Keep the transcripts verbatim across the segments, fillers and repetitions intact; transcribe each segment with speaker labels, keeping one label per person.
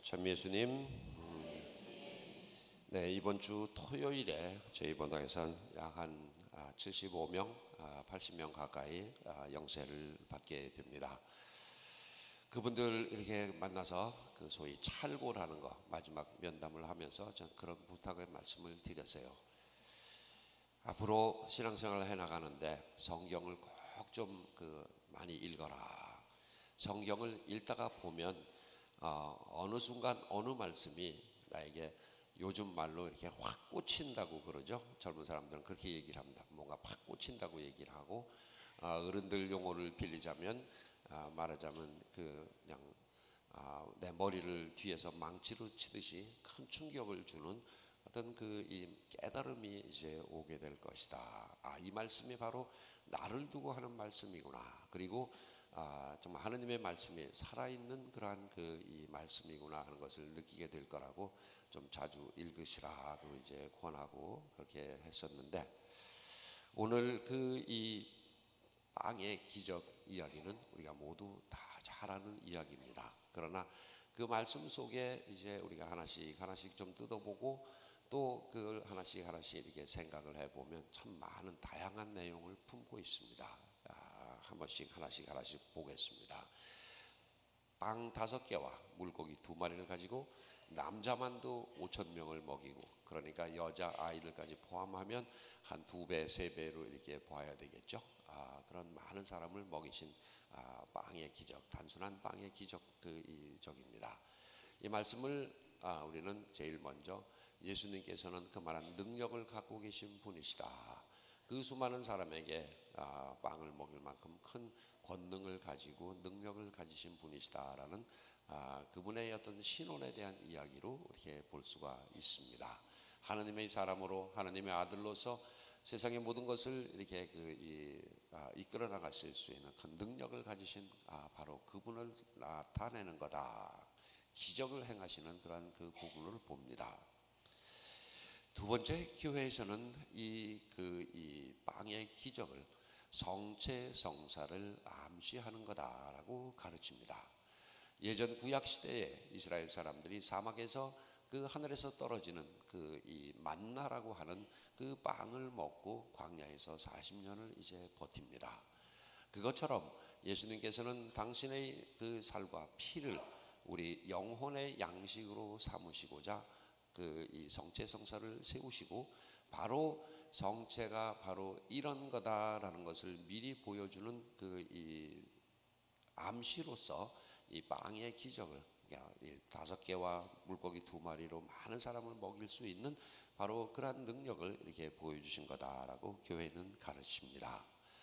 Speaker 1: 참 예수님, 네, 이번 주 토요일에 저희 본당에서는 약 한 칠십오 명, 팔십 명 가까이 영세를 받게 됩니다. 그분들 이렇게 만나서 그 소위 찰고라는 거 마지막 면담을 하면서 전 그런 부탁의 말씀을 드렸어요. 앞으로 신앙생활을 해나가는데 성경을 꼭 좀 그 많이 읽어라. 성경을 읽다가 보면 어, 어느 순간 어느 말씀이 나에게 요즘 말로 이렇게 확 꽂힌다고 그러죠. 젊은 사람들은 그렇게 얘기를 합니다. 뭔가 확 꽂힌다고 얘기를 하고, 어, 어른들 용어를 빌리자면 어, 말하자면 그 그냥 어, 내 머리를 뒤에서 망치로 치듯이 큰 충격을 주는 어떤 그 이 깨달음이 이제 오게 될 것이다. 아, 이 말씀이 바로 나를 두고 하는 말씀이구나. 그리고 아, 정말 하느님의 말씀이 살아있는 그러한 그 이 말씀이구나 하는 것을 느끼게 될 거라고 좀 자주 읽으시라고 이제 권하고 그렇게 했었는데, 오늘 그 이 빵의 기적 이야기는 우리가 모두 다 잘 아는 이야기입니다. 그러나 그 말씀 속에 이제 우리가 하나씩 하나씩 좀 뜯어보고 또 그걸 하나씩 하나씩 이렇게 생각을 해보면 참 많은 다양한 내용을 품고 있습니다. 아, 한 번씩 하나씩 하나씩 보겠습니다. 빵 다섯 개와 물고기 두 마리를 가지고 남자만도 오천 명을 먹이고, 그러니까 여자 아이들까지 포함하면 한 두 배, 세 배로 이렇게 봐야 되겠죠. 아, 그런 많은 사람을 먹이신 아, 빵의 기적, 단순한 빵의 기적 그 이적입니다. 이 말씀을 아, 우리는 제일 먼저 예수님께서는 그만한 능력을 갖고 계신 분이시다. 그 수많은 사람에게 아, 빵을 먹일 만큼 큰 권능을 가지고 능력을 가지신 분이시다라는 아, 그분의 어떤 신원에 대한 이야기로 이렇게 볼 수가 있습니다. 하나님의 사람으로 하나님의 아들로서 세상의 모든 것을 이렇게 그 이, 아, 이끌어 나가실 수 있는 큰 능력을 가지신 아, 바로 그분을 나타내는 거다. 기적을 행하시는 그런 그 부분을 봅니다. 두 번째, 교회에서는 이 그 이 빵의 기적을 성체 성사를 암시하는 거다라고 가르칩니다. 예전 구약 시대에 이스라엘 사람들이 사막에서 그 하늘에서 떨어지는 그 이 만나라고 하는 그 빵을 먹고 광야에서 사십 년을 이제 버팁니다. 그것처럼 예수님께서는 당신의 그 살과 피를 우리 영혼의 양식으로 삼으시고자 그 이 성체 성사를 세우시고, 바로 성체가 바로 이런 거다라는 것을 미리 보여주는 그 이 암시로서 이 빵의 기적을 다섯 개와 물고기 두 마리로 많은 사람을 먹일 수 있는 바로 그러한 능력을 이렇게 보여주신 거다라고 교회는 가르칩니다.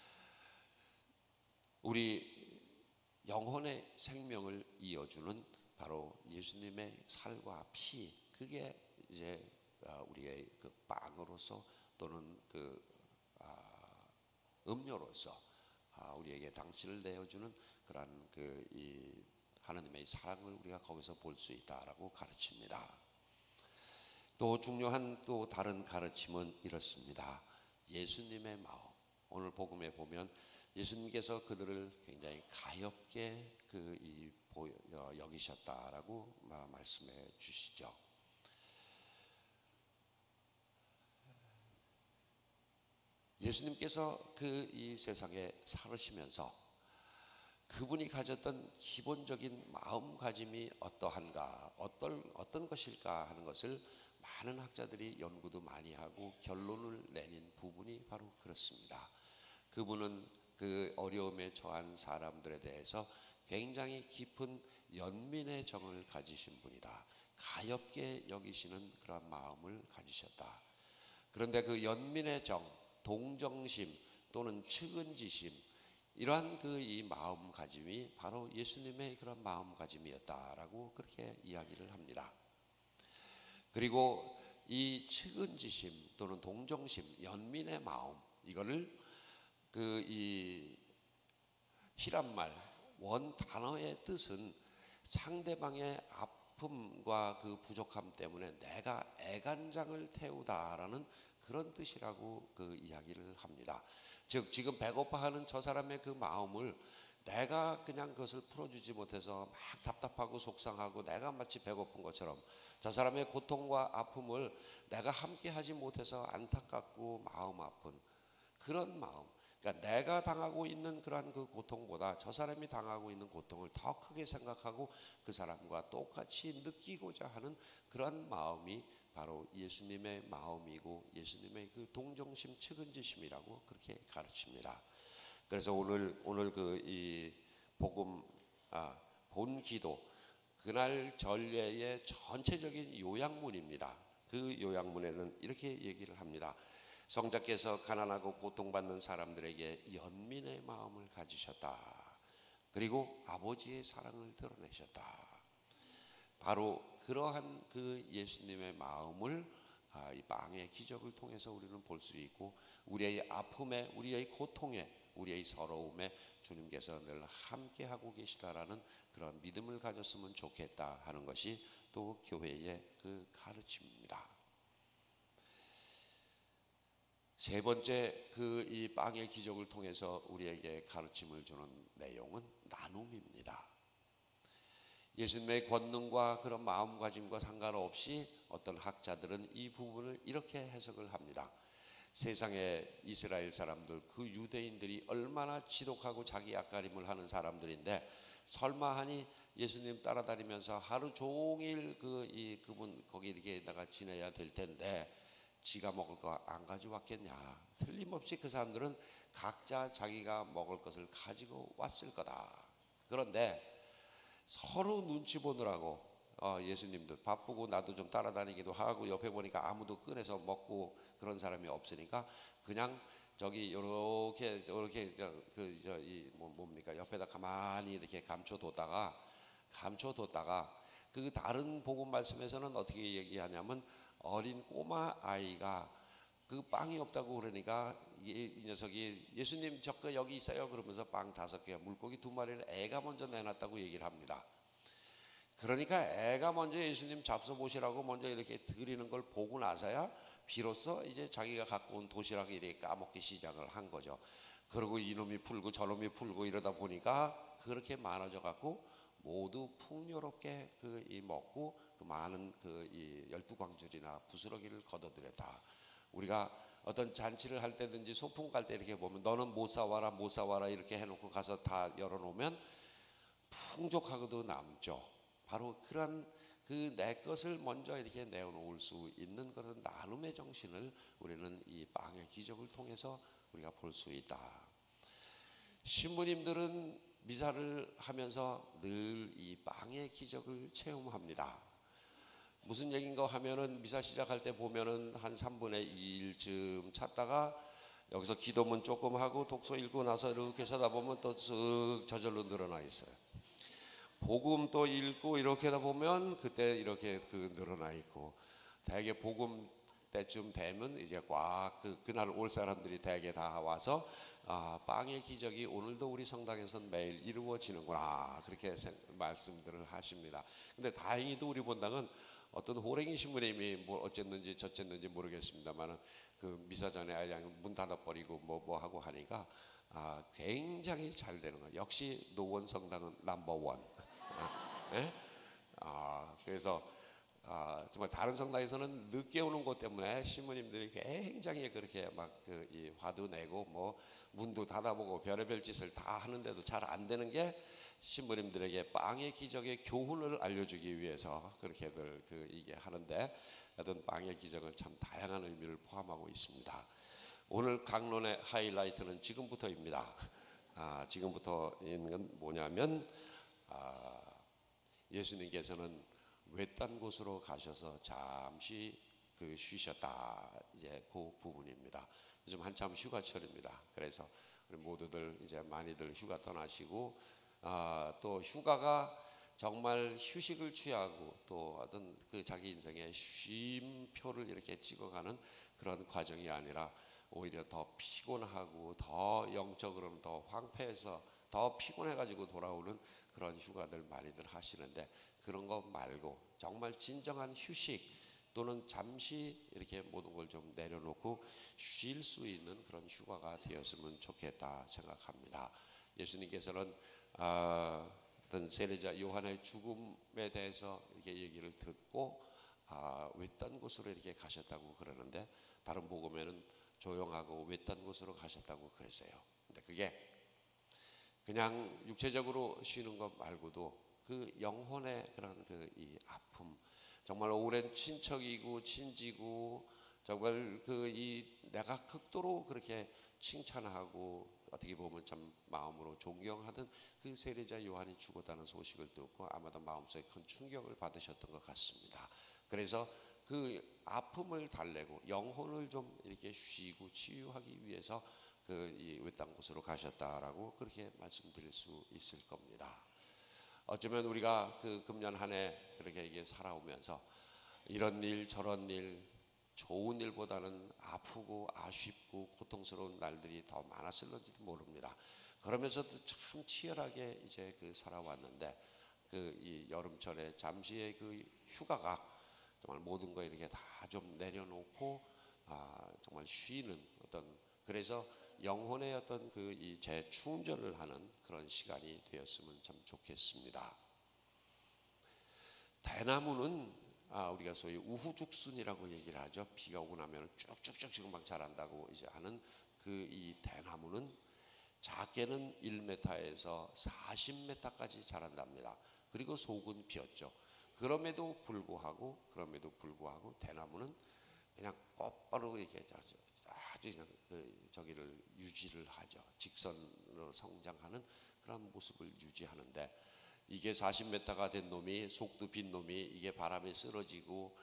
Speaker 1: 우리 영혼의 생명을 이어주는 바로 예수님의 살과 피, 그게 이제 우리의 그 빵으로서 또는 그 음료로서 우리에게 당신을 내어주는 그러한 그 이 하나님의 사랑을 우리가 거기서 볼 수 있다라고 가르칩니다. 또 중요한 또 다른 가르침은 이렇습니다. 예수님의 마음. 오늘 복음에 보면 예수님께서 그들을 굉장히 가엾게 그 이 여기셨다라고 말씀해 주시죠. 예수님께서 그 이 세상에 살으시면서 그분이 가졌던 기본적인 마음가짐이 어떠한가, 어떤, 어떤 것일까 하는 것을 많은 학자들이 연구도 많이 하고 결론을 내린 부분이 바로 그렇습니다. 그분은 그 어려움에 처한 사람들에 대해서 굉장히 깊은 연민의 정을 가지신 분이다. 가엾게 여기시는 그런 마음을 가지셨다. 그런데 그 연민의 정, 동정심 또는 측은지심, 이러한 그 이 마음가짐이 바로 예수님의 그런 마음가짐이었다라고 그렇게 이야기를 합니다. 그리고 이 측은지심 또는 동정심, 연민의 마음, 이거를 그 이 히람말 원 단어의 뜻은 상대방의 아픔과 그 부족함 때문에 내가 애간장을 태우다라는 그런 뜻이라고 그 이야기를 합니다. 즉 지금 배고파하는 저 사람의 그 마음을 내가 그냥 그것을 풀어주지 못해서 막 답답하고 속상하고 내가 마치 배고픈 것처럼 저 사람의 고통과 아픔을 내가 함께 하지 못해서 안타깝고 마음 아픈 그런 마음, 그러니까 내가 당하고 있는 그러한 그 고통보다 저 사람이 당하고 있는 고통을 더 크게 생각하고 그 사람과 똑같이 느끼고자 하는 그러한 마음이 바로 예수님의 마음이고 예수님의 그 동정심 측은지심이라고 그렇게 가르칩니다. 그래서 오늘 오늘 그 이 복음 아, 본 기도 그날 전례의 전체적인 요약문입니다. 그 요약문에는 이렇게 얘기를 합니다. 성자께서 가난하고 고통받는 사람들에게 연민의 마음을 가지셨다. 그리고 아버지의 사랑을 드러내셨다. 바로 그러한 그 예수님의 마음을 이 빵의 기적을 통해서 우리는 볼 수 있고 우리의 아픔에 우리의 고통에 우리의 서러움에 주님께서 늘 함께하고 계시다라는 그런 믿음을 가졌으면 좋겠다 하는 것이 또 교회의 그 가르침입니다. 세 번째 그 이 빵의 기적을 통해서 우리에게 가르침을 주는 내용은 나눔입니다. 예수님의 권능과 그런 마음가짐과 상관없이 어떤 학자들은 이 부분을 이렇게 해석을 합니다. 세상의 이스라엘 사람들, 그 유대인들이 얼마나 지독하고 자기 앞가림을 하는 사람들인데 설마 하니 예수님 따라다니면서 하루 종일 그 이 그분 거기 이렇게다가 지내야 될 텐데 지가 먹을 거 안 가져왔겠냐? 틀림없이 그 사람들은 각자 자기가 먹을 것을 가지고 왔을 거다. 그런데 서로 눈치 보느라고 어, 예수님도 바쁘고 나도 좀 따라다니기도 하고 옆에 보니까 아무도 꺼내서 먹고 그런 사람이 없으니까 그냥 저기 요렇게 요렇게 그 저 이 뭐 뭡니까 옆에다 가만히 이렇게 감춰뒀다가 감춰뒀다가 그 다른 복음 말씀에서는 어떻게 얘기하냐면 어린 꼬마 아이가 그 빵이 없다고 그러니까 이, 이 녀석이 예수님 저거 여기 있어요 그러면서 빵 다섯 개 물고기 두 마리를 애가 먼저 내놨다고 얘기를 합니다. 그러니까 애가 먼저 예수님 잡숴보시라고 먼저 이렇게 드리는 걸 보고 나서야 비로소 이제 자기가 갖고 온 도시락을 이렇게 까먹기 시작을 한 거죠. 그리고 이놈이 풀고 저놈이 풀고 이러다 보니까 그렇게 많아져 갖고 모두 풍요롭게 그 이 먹고 그 많은 그 이 열두 광줄이나 부스러기를 거둬들였다. 우리가 어떤 잔치를 할 때든지 소풍 갈 때 이렇게 보면 너는 못 사와라 못 사와라 이렇게 해놓고 가서 다 열어놓으면 풍족하고도 남죠. 바로 그런 그 내 것을 먼저 이렇게 내어놓을 수 있는 그런 나눔의 정신을 우리는 이 빵의 기적을 통해서 우리가 볼 수 있다. 신부님들은 미사를 하면서 늘 이 빵의 기적을 체험합니다. 무슨 얘기인가 하면은 미사 시작할 때 보면은 한 삼분의 이일쯤 찾다가 여기서 기도문 조금 하고 독서 읽고 나서 이렇게 쳐다보면 또 쓱 저절로 늘어나 있어요. 복음 또 읽고 이렇게 하다 보면 그때 이렇게 그 늘어나 있고 대개 복음 때쯤 되면 이제 꽉 그 그날 올 사람들이 대개 다 와서 아, 빵의 기적이 오늘도 우리 성당에서는 매일 이루어지는구나 그렇게 말씀들을 하십니다. 근데 다행히도 우리 본당은 어떤 호랭이 신부님이 뭐 어쨌는지 저쨌는지 모르겠습니다만은 그 미사 전에 아예 문 닫아버리고 뭐 뭐 하고 하니까 아, 굉장히 잘 되는 거예요. 역시 노원 성당은 넘버원. 예? 아, 그래서 아, 정말 다른 성당에서는 늦게 오는 것 때문에 신부님들이 굉장히 그렇게 막 그 이 화도 내고 뭐 문도 닫아보고 별의별 짓을 다 하는데도 잘 안 되는 게 신부님들에게 빵의 기적의 교훈을 알려주기 위해서 그렇게들 그 이게 하는데 어떤 빵의 기적은 참 다양한 의미를 포함하고 있습니다. 오늘 강론의 하이라이트는 지금부터입니다. 아, 지금부터 있는 건 뭐냐면 아, 예수님께서는 외딴 곳으로 가셔서 잠시 그 쉬셨다. 이제 그 부분입니다. 요즘 한참 휴가철입니다. 그래서 우리 모두들 이제 많이들 휴가 떠나시고 아, 또 휴가가 정말 휴식을 취하고 또 어떤 그 자기 인생의 쉼표를 이렇게 찍어가는 그런 과정이 아니라 오히려 더 피곤하고 더 영적으로는 더 황폐해서 더 피곤해가지고 돌아오는 그런 휴가들 많이들 하시는데 그런 거 말고 정말 진정한 휴식 또는 잠시 이렇게 모든 걸 좀 내려놓고 쉴 수 있는 그런 휴가가 되었으면 좋겠다 생각합니다. 예수님께서는 아, 어떤 세례자 요한의 죽음에 대해서 이렇게 얘기를 듣고 아, 외딴 곳으로 이렇게 가셨다고 그러는데, 다른 복음에는 조용하고 외딴 곳으로 가셨다고 그랬어요. 근데 그게 그냥 육체적으로 쉬는 것 말고도 그 영혼의 그런 그 이 아픔, 정말 오랜 친척이고 친지고 정말 그 이 내가 극도로 그렇게 칭찬하고 어떻게 보면 참 마음으로 존경하던 그 세례자 요한이 죽었다는 소식을 듣고 아마도 마음속에 큰 충격을 받으셨던 것 같습니다. 그래서 그 아픔을 달래고 영혼을 좀 이렇게 쉬고 치유하기 위해서 그 이 외딴 곳으로 가셨다라고 그렇게 말씀드릴 수 있을 겁니다. 어쩌면 우리가 그 금년 한 해 그렇게 이게 살아오면서 이런 일 저런 일, 좋은 일보다는 아프고 아쉽고 고통스러운 날들이 더 많았을런지도 모릅니다. 그러면서도 참 치열하게 이제 그 살아왔는데, 그 이 여름철에 잠시의 그 휴가가 정말 모든 거 이렇게 다 좀 내려놓고 아 정말 쉬는 어떤, 그래서 영혼의 어떤 그 이 재충전을 하는 그런 시간이 되었으면 참 좋겠습니다. 대나무는 아 우리가 소위 우후죽순이라고 얘기를 하죠. 비가 오고 나면 쭉쭉쭉 지금 막 자란다고 이제 하는 그 이 대나무는 작게는 일 미터에서 사십 미터까지 자란답니다. 그리고 속은 비었죠. 그럼에도 불구하고 그럼에도 불구하고 대나무는 그냥 곧바로 이렇게 아주 그냥 그 저기를 유지를 하죠. 직선으로 성장하는 그런 모습을 유지하는데, 이게 사십 미터가 된 놈이, 속도 빈 놈이 이게 바람에 쓰러지고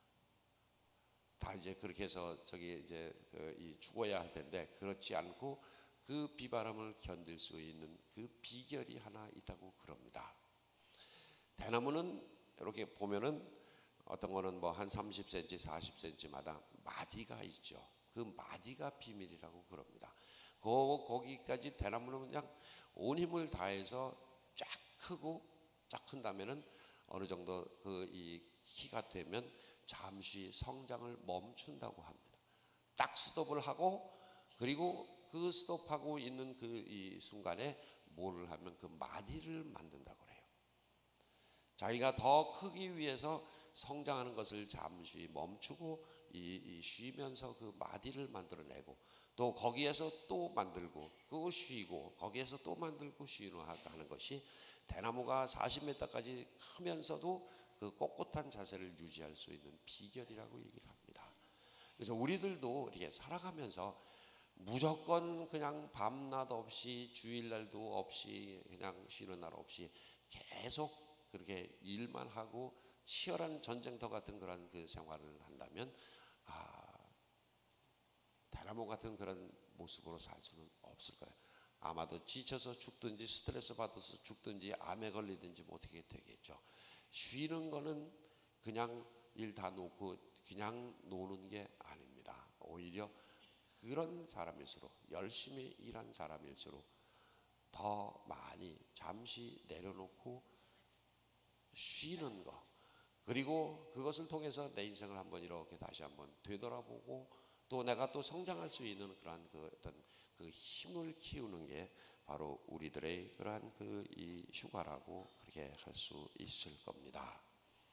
Speaker 1: 다 이제 그렇게 해서 저기 이제 그 이 죽어야 할 텐데, 그렇지 않고 그 비바람을 견딜 수 있는 그 비결이 하나 있다고 그럽니다. 대나무는 이렇게 보면은 어떤 거는 뭐 한 삼십 센티미터, 사십 센티미터마다 마디가 있죠. 그 마디가 비밀이라고 그럽니다. 그 거기까지 대나무는 그냥 온 힘을 다해서 쫙 크고 쫙 큰 다음에는 어느 정도 그 이 키가 되면 잠시 성장을 멈춘다고 합니다. 딱 스톱을 하고, 그리고 그 스톱하고 있는 그 이 순간에 뭐를 하면 그 마디를 만든다고 그래요. 자기가 더 크기 위해서 성장하는 것을 잠시 멈추고 이, 이 쉬면서 그 마디를 만들어내고, 또 거기에서 또 만들고 그 쉬고 거기에서 또 만들고 쉬고 하는 것이 대나무가 사십 미터까지 크면서도 그 꼿꼿한 자세를 유지할 수 있는 비결이라고 얘기를 합니다. 그래서 우리들도 이렇게 살아가면서 무조건 그냥 밤낮 없이 주일날도 없이 그냥 쉬는 날 없이 계속 그렇게 일만 하고 치열한 전쟁터 같은 그런 그 생활을 한다면 아, 대나무 같은 그런 모습으로 살 수는 없을 거예요. 아마도 지쳐서 죽든지 스트레스 받아서 죽든지 암에 걸리든지 뭐 어떻게 되겠죠. 쉬는 거는 그냥 일 다 놓고 그냥 노는 게 아닙니다. 오히려 그런 사람일수록, 열심히 일한 사람일수록 더 많이 잠시 내려놓고 쉬는 거, 그리고 그것을 통해서 내 인생을 한번 이렇게 다시 한번 되돌아보고 또 내가 또 성장할 수 있는 그러한 그 어떤 그 힘을 키우는 게 바로 우리들의 그러한 그 이 휴가라고 그렇게 할 수 있을 겁니다.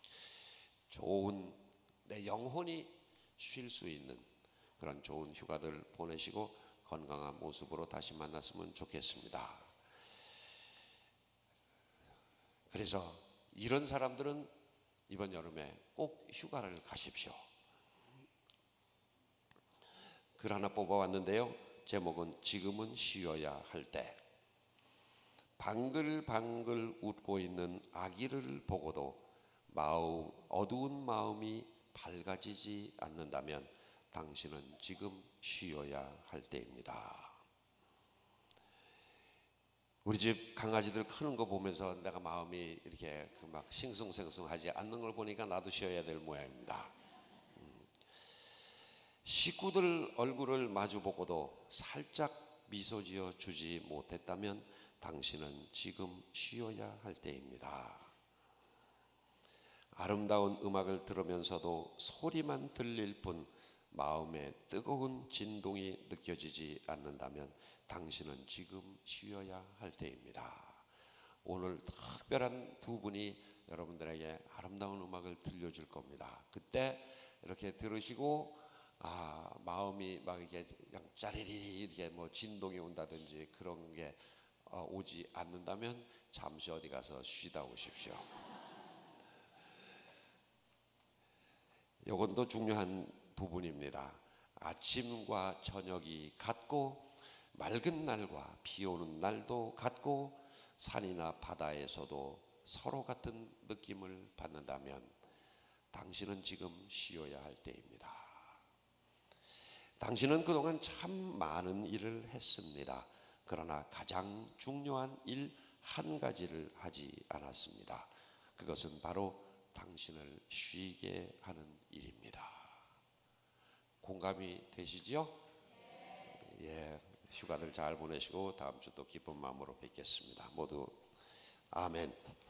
Speaker 1: 좋은 내 영혼이 쉴 수 있는 그런 좋은 휴가들 보내시고 건강한 모습으로 다시 만났으면 좋겠습니다. 그래서 이런 사람들은 이번 여름에 꼭 휴가를 가십시오. 글 하나 뽑아왔는데요. 제목은 지금은 쉬어야 할 때. 방글방글 웃고 있는 아기를 보고도 마음, 어두운 마음이 밝아지지 않는다면 당신은 지금 쉬어야 할 때입니다. 우리 집 강아지들 크는 거 보면서 내가 마음이 이렇게 그 막 싱숭생숭하지 않는 걸 보니까 나도 쉬어야 될 모양입니다. 음. 식구들 얼굴을 마주보고도 살짝 미소 지어 주지 못했다면 당신은 지금 쉬어야 할 때입니다. 아름다운 음악을 들으면서도 소리만 들릴 뿐 마음에 뜨거운 진동이 느껴지지 않는다면 당신은 지금 쉬어야 할 때입니다. 오늘 특별한 두 분이 여러분들에게 아름다운 음악을 들려줄 겁니다. 그때 이렇게 들으시고 아 마음이 막 이게 그냥 짜리리 이렇게 뭐 진동이 온다든지 그런 게 어, 오지 않는다면 잠시 어디 가서 쉬다 오십시오. 이건도 중요한 부분입니다. 아침과 저녁이 같고 맑은 날과 비 오는 날도 같고 산이나 바다에서도 서로 같은 느낌을 받는다면 당신은 지금 쉬어야 할 때입니다. 당신은 그동안 참 많은 일을 했습니다. 그러나 가장 중요한 일 한 가지를 하지 않았습니다. 그것은 바로 당신을 쉬게 하는 일입니다. 공감이 되시죠? 예, 휴가들 잘 보내시고 다음 주 또 기쁜 마음으로 뵙겠습니다. 모두 아멘.